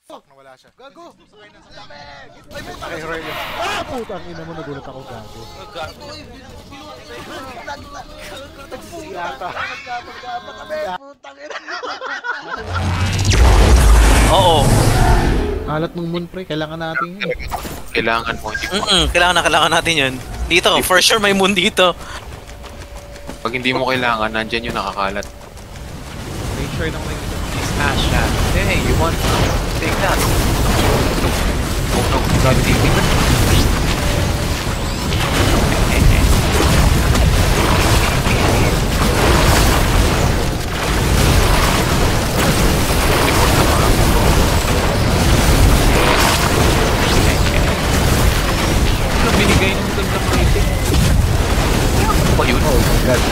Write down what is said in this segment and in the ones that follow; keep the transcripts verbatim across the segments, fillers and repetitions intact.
Fuck, nawala siya. Gago! Sakay na sa dami! Sakay Roy. Ah! Putang ina mo, nagulat ako, gago. Gago! Yata. Putang ina! Oo. Alat mong moon pre, kailangan natin yun. Kailangan mo, hindi mo. Mm-mm, kailangan na kailangan natin yun. Dito, for sure may moon dito. Pag hindi mo kailangan, nandyan yung nakakalat. Make sure na may Asha, hey, you want to take that? Oh no, God, take it. Ano binigay nung doon na mga ano ba yun? Oh my god.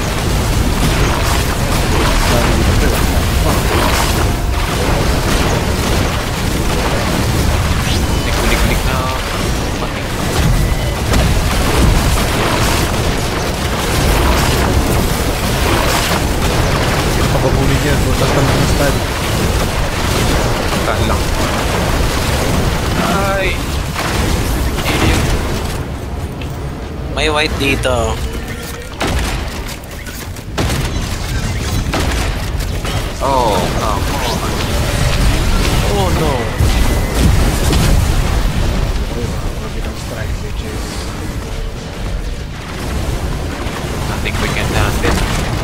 Lik-lik na mating. Pababulin yan, butas ka ng style. Tahan lang. Ay! Idiot. May white dito. Oh, come on. Oh no. Mabilang strike, bitches. Nothing we can handle.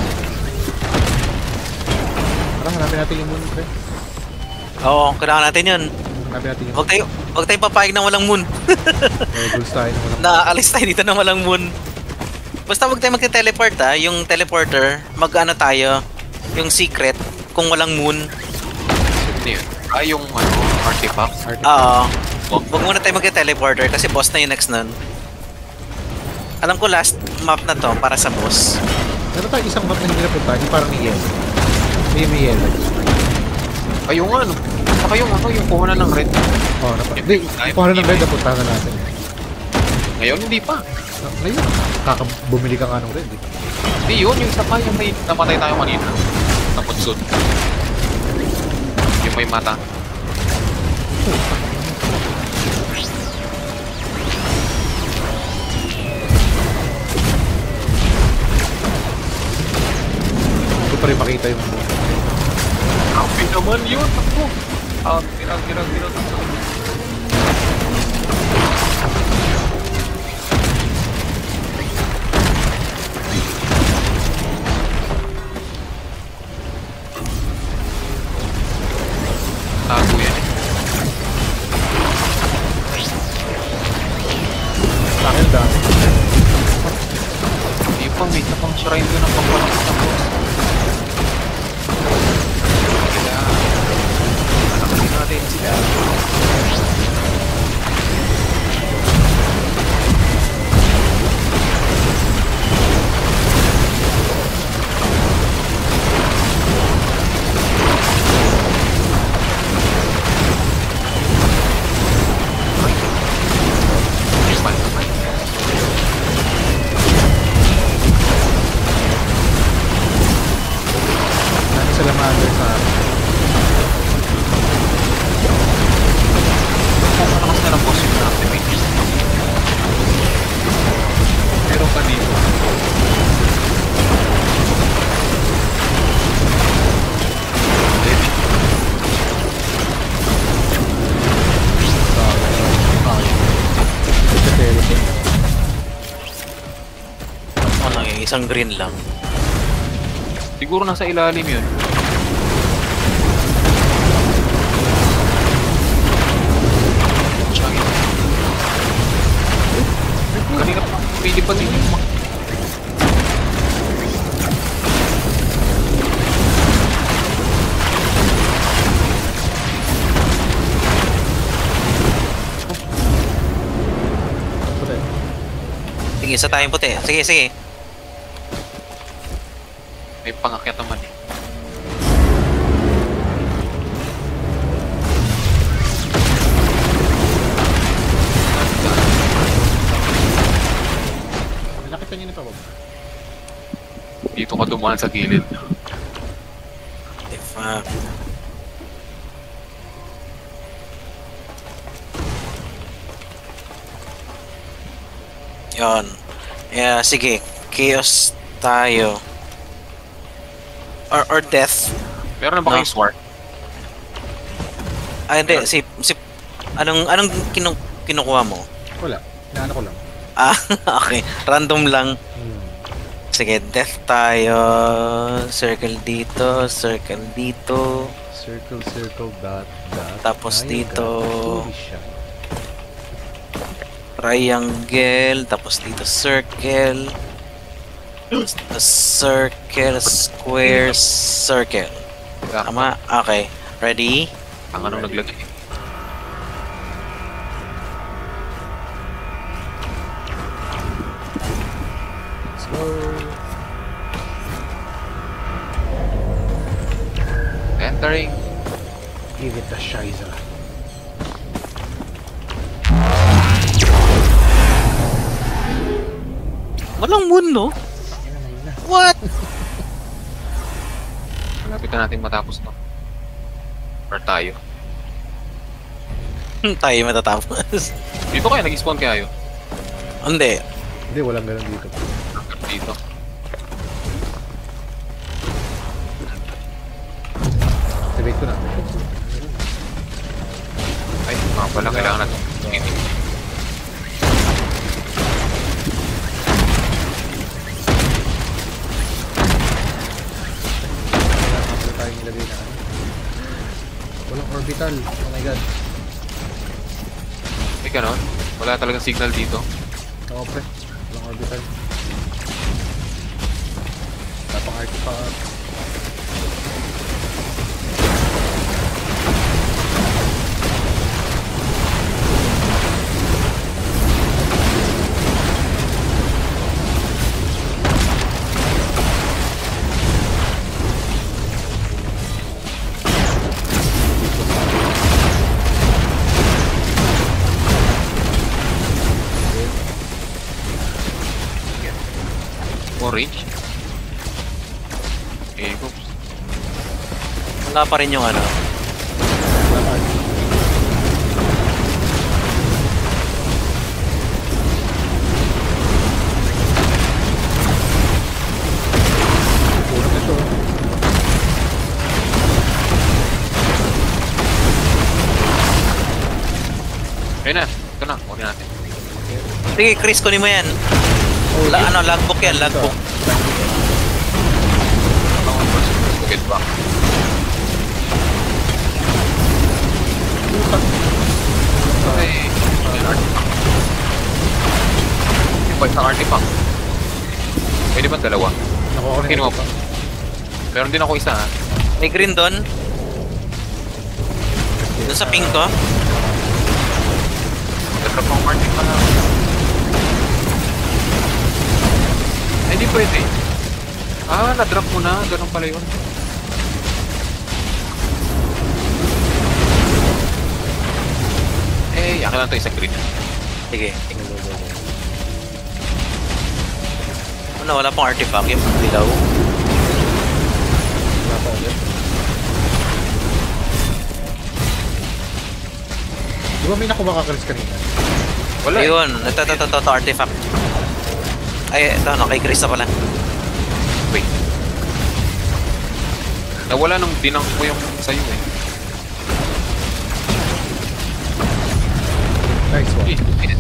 Tara, hanapin natin yung moon pre. Oo, kailangan natin yun. Hanapin natin yung Huwag tayo, huwag tayo papayag ng walang moon. Rebels tayo ng walang Nakakalis tayo dito ng walang moon. Basta huwag tayo magte-teleport ha. Yung teleporter, mag-ano tayo. Yung secret, kung walang moon. Ano yun? Ah, yung ano, artifact? Oo. Huwag muna tayo magte-teleporter kasi boss na yung next nun. Alam ko last map na to para sa boss. Meron tayo isang map na hindi napunta, yung parang may yellow. May may yellow. Ay, yung ano. Saka yung ano, yung kuha na ng red. Oo, oh, napa. Hindi, kung ano ng red, napunta na natin. Ngayon, hindi pa. Na, ngayon, kakabumili ka nga ng red eh. Hindi yun, yung isa pa, yung may namatay tayo kanina. Naputsod. Yung may mata. Hindi pa rin makita yung moon. Happy naman yun. Ako. Ah, tirang, tirang, tirang. Tago yan eh. Sa akin dami. Hindi pa, may isa pang shrine doon ang pagpalakot ng boss. Kaya, alakasin natin sila. Ay, naman. Nani sa lamander sa akin. Kung ano kasi na ng boss yung na-activate. Meron pa dito. Sa teleport. Ano lang yun, isang green lang. Siguro nasa ilalim yun. Tsaka yun. Kanina pa, pili pa din yung mga... Sige, isa tayong puti. Sige, sige. May pangakyat naman eh. Nakita niyo ni pa, Bob? Dito ka dumaan sa gilid. The fuck. Yon. Yeah, sige. Chaos tayo. Or, or death. Meron na ba No. kayong sword? Ah, hindi. Si, si, anong, anong kinu, kinukuha mo? Wala. Naano ko lang. Ah, okay. Random lang. Hmm. Sige, death tayo. Circle dito, circle dito. Circle, circle, dot, dot. Tapos Triangle. dito. Holy shit. Triangle, tapos dito circle. Tapos circle, square, circle. Tama? Okay. Ready? Ang anong naglagay? Let's go. Entering. Give it a shiza. Walang moon, no? What? Malapit na natin matapos to. Or tayo. Tayo matatapos. Dito kaya nag-spawn kayo? Hindi. Hindi, walang ganun dito. Dito. Activate ko na. Ay, mga pala kailangan natin. Wala tayong ilagay na. Walang orbital. Oh my god. May ganon? Wala talagang signal dito. Oo, pre. Walang orbital. Tapang artifact. Orange. Eh, oops. Wala pa rin yung ano. Puno na ito. Ayun na. Ito na. Kunin natin. Sige, Chris, kunin mo yan. La, ano, logbook yan, logbook. Ako ang first. Get back. Ay, may artifact. Yung ba isang artifact? Pwede ba dalawa? Nakuha ko na Kinuha ito. pa. Meron din ako isa ha. May green doon. Doon sa pink ko. Nagtrap ang artifact. Ay, hindi pwede. Ah, na-drop mo na. Ganun pala yun. Eh, akin lang ito isang green. Sige. Ano, wala pang artifact yung dilaw. Wala pa ulit. Di ba may nakuha ka, Chris, kanina? Wala eh. Ayun, ito, ito, ito, ito, ito, artifact. Ay, ito, no, kay Chris na pala. Wait. Nawala nung dinang mo yung sa'yo eh. Nice one. Eh, eh.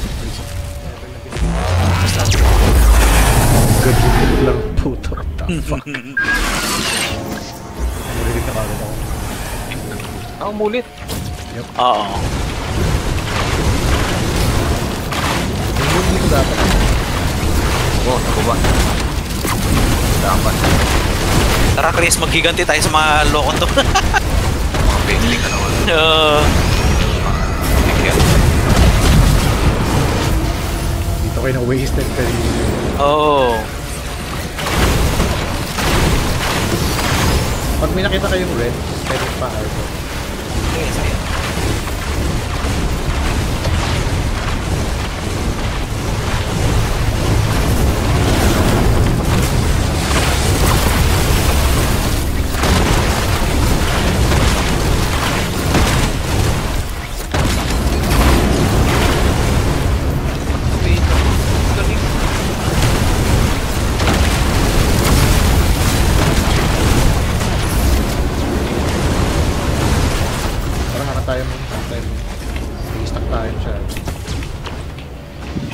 Good hit lang, puto. The fuck? Narinig na kagad ako. Ah, umulit. Oo. Yung dito dapat. Oo, oh, nababa. Dapat. Tara, Chris, maghiganti tayo sa mga loko to. Mga painting ka naman. uh, Tingnan. Dito kayo na wasted kanina. Oo. Pag may nakita kayong red, pwede pa arbo. Okay, sige.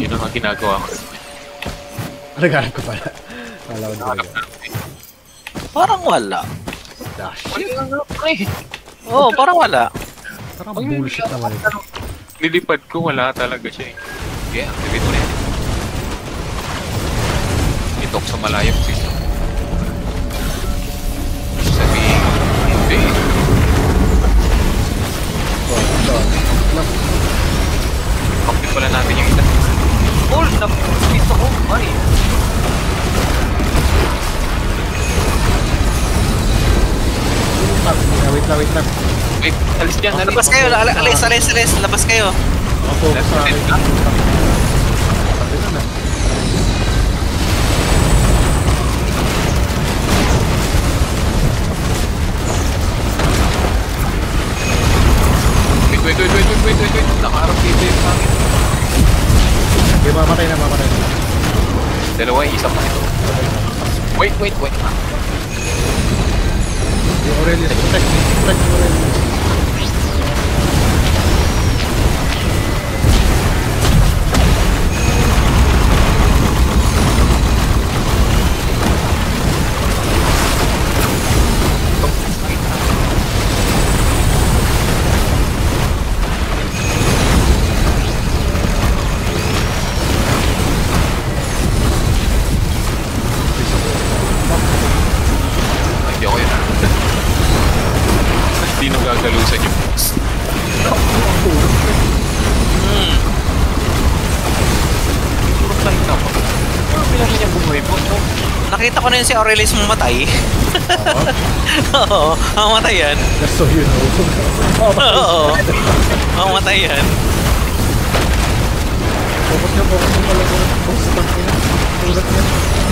Yun ang ginagawa ko. Naghanap ko pala. Kala ko Nakahanap talaga. na. Parang wala. Dash. Oo, oh, parang wala. Parang bullshit naman ito. Nilipad ko, wala talaga siya eh. Okay, activate mo na yan. Itok sa malayang sis. Sabihin, hindi. Oh, ito. Kapit pala natin yung ita. Oh, napito ko. Ay. Ah, wait lang, wait lang. Wait, alis dyan. alis. Labas kayo, al- alis, alis, alis, labas kayo. Nakapokus sa akin. Sabi na na. Wait, wait, wait, wait, wait, wait, wait. Nakaharap dito yung pangit. Okay, mamatay na, mamatay na. Dalawa, isa pa ito. Wait, wait, wait. Yung Aurelius, protect, protect yung Aurelius. Hindi ako yun. Hindi nung gagalusan yung box. Hmm. Puro tayo na mo. Puro bilang niya buhay mo. No? Nakita ko na yun si Aurelius mamatay. Oo, mamatay yan. Just so you know. Oo, mamatay yan. Focus niya, focus niya talaga. Focus lang niya. Tulad niya.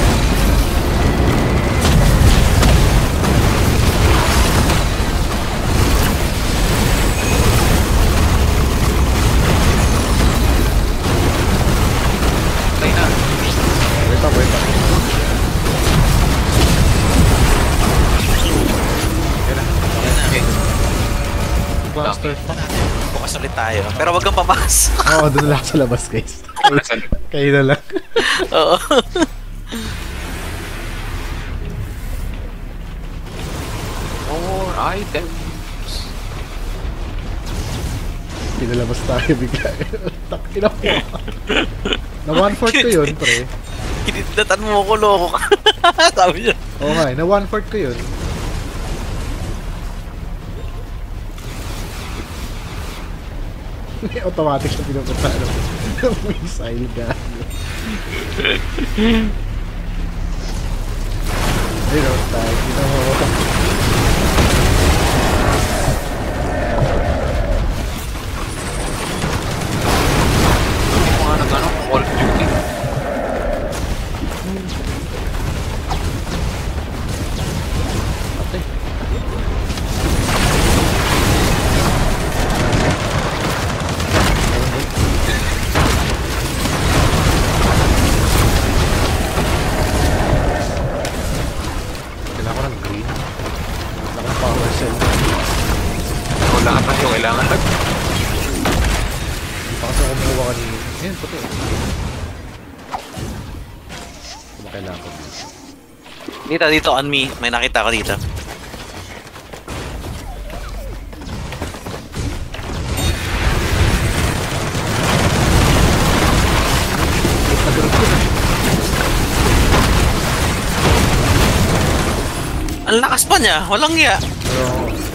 Tayo na. Wait lang, wait lang. Okay. Blaster. Bukas ulit tayo. Pero wag kang papas. Oo, doon lang sa labas, guys. Nasaan? Kayo na lang. Oo. More items. Pinalabas tayo bigla. Takina po. Na one-fourth ko yun, pre. Kinidlatan mo ko, loko ka. Sabi niya. Oo nga, eh, na one-fourth ko yun. May automatic siya pinupunta ng missile gun. Ayun o, tayo. Ginawa. Hindi ko nga nag-ano, Call of Duty. Ate. Kailangan ko ng green. Kailangan ng power cell. Wala ka tayo, kailangan nag... Hindi pa kasi ako kumuha kanina. Ayun, puti. Kung kailangan ko. Dito, dito, on me. May nakita ko dito. Ang lakas pa niya. Walang iya. Pero...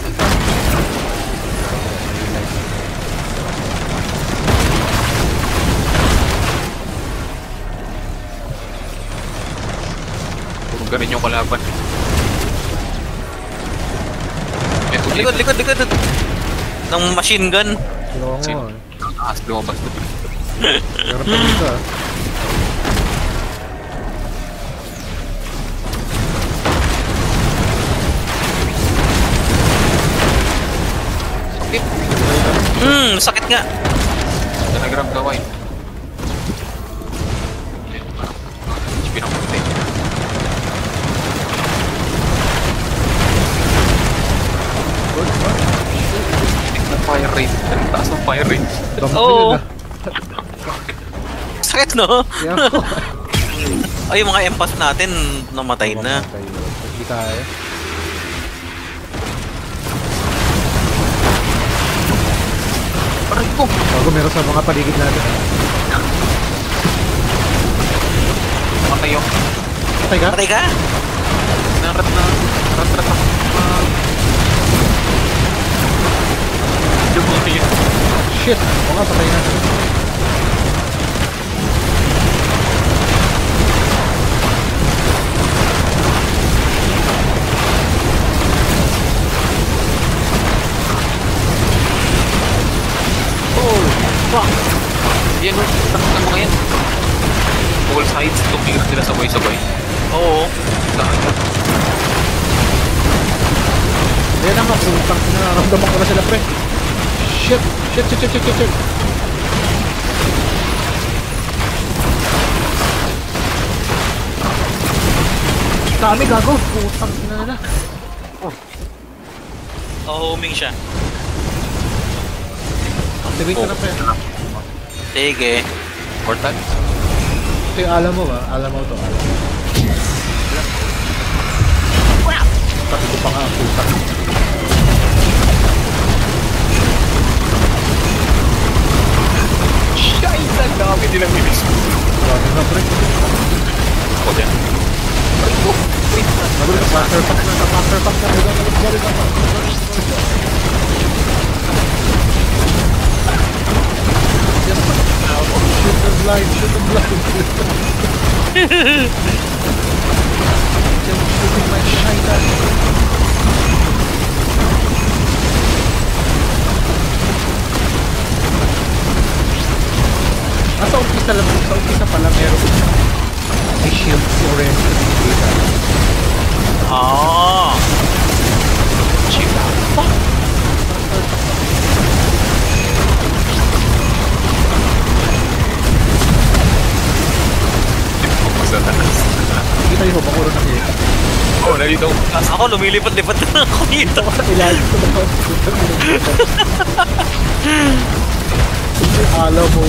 Puro ganun yung kalaban. Eto, Likod, likod, likod. Ng machine gun. Kailangan ko. Sino? Taas, lumabas na. Meron pa dito ah. Sakit. Hmm, sakit nga. Nanagram gawin. H P ng puti. Ang fire rate. Ang taas ng fire rate. Dampak Oo. yun ah. Sakit sakit, no? Yeah. Ay, yung mga empath natin, namatay na. Mamatay. Hindi kaya. Aray ko! Bago meron sa mga paligid natin. Matay ako. Patay ka? Patay ka? Narat na. Narat na. Lumaki yan. Shit! Oo nga, patay na. Oh! Fuck! Yan o. Takot ng mga yan. All sides. Tumingin sila sabay-sabay. Oo. Saan? Ayan na nga, putang nararamdaman ko na sila, pre. Shit! Shit, shit, shit, shit, shit, shit. Dami, gago. Putang ina nila. Oh, homing siya. Activate ko na, pre. Sige. Portal? Ito yung alam mo ba? Alam mo to, alam mo. Pati ko pa nga ang putang. Shite! Ang dami nilang minis. Dami na, pre. Ako din. Aray ko! Wait na. Magulit, master pack na, master pack na. Magulit, magulit, magulit, shoot the blind, shoot the blind. Just shooting my shaitan. Ah, sa umpisa lang, sa umpisa pala meron may shield si Orange. Ah. Cheap. Sa taas. Kita yung hubang ulo na kita. Oh, nalito. Ako, lumilipad-lipad na ako dito. Ilalim ko na alam mo.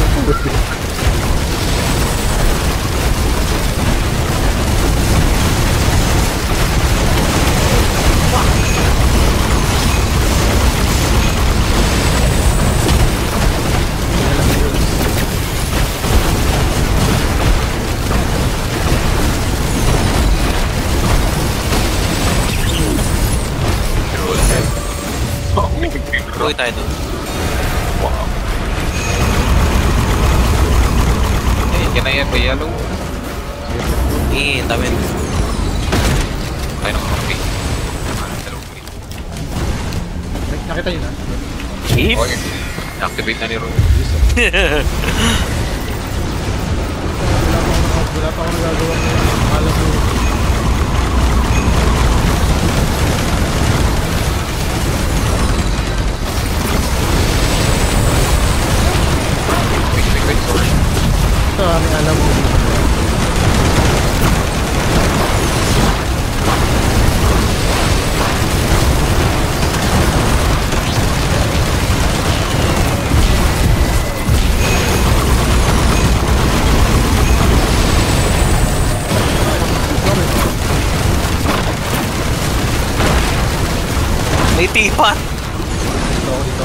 Tuloy tayo doon. Wow. Eh, yan na yan, may yellow. Eh, dami. Tayo ng coffee. Dalawang green. Nakita nyo na? Keep? Oh, yun. Activate na ni Ron. Wala pa ako nagagawa ng alam mo. Wait, wait, wait, sorry. Ito aming alam mo. May tipa. Ito, ito.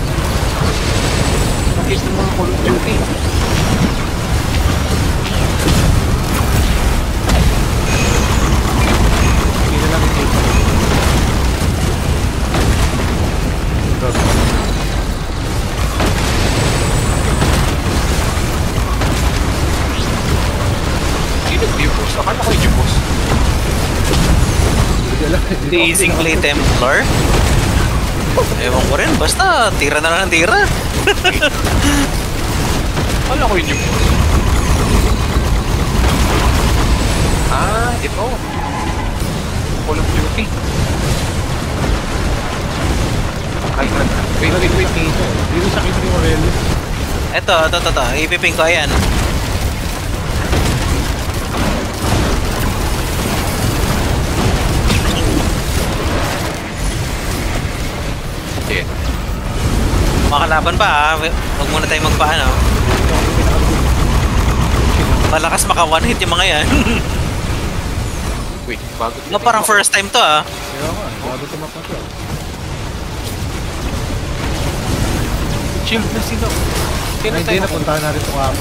Pakis ng mga Call of Duty. Hindi na lang ito. Ito. Sino ba yung boss? Akala ko yung boss. Hindi alam. The Easing Play Templar. Ewan ko rin, basta tira na lang ng tira. Akala ko yun yung boss. Ah, ito. Call of Duty. Ay, wait, wait, wait. Dito. Dito sa akin ni Aurelio. Eto, eto, eto, eto. Ipiping ko, ayan. Yeah. Makalaban pa ah. Huwag muna tayo magpaano. Malakas maka one hit yung mga yan. Wait, bago. No, parang first time to ah. Kaya nga, bago tumakot to. Shield na sila. Ay, hindi, napuntahan natin ito kapon.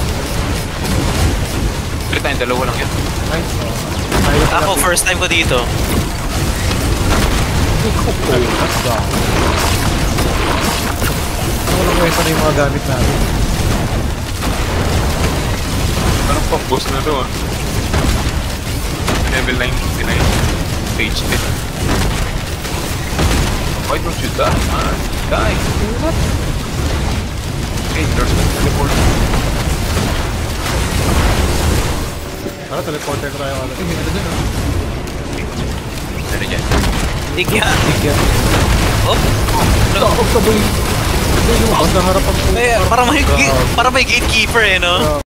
Ulit tayong dalawa lang yan. Ay, oh. Ayaw sila Ako, pin- first time ko dito. Ay, that's down. Walang kwenta na yung mga gamit natin. Parang pang-boss na to ah. Level ninety-nine. Stage ten. Why don't you die, man? Die! Okay, there's no teleport. Para teleporter ko tayo agad. Eh, ito dun oh. Ano dyan? Tigya. Bigyan. Oh, Takot ka boy. Boy, lumabas sa harapan ko. eh, para may, para may gatekeeper eh, no?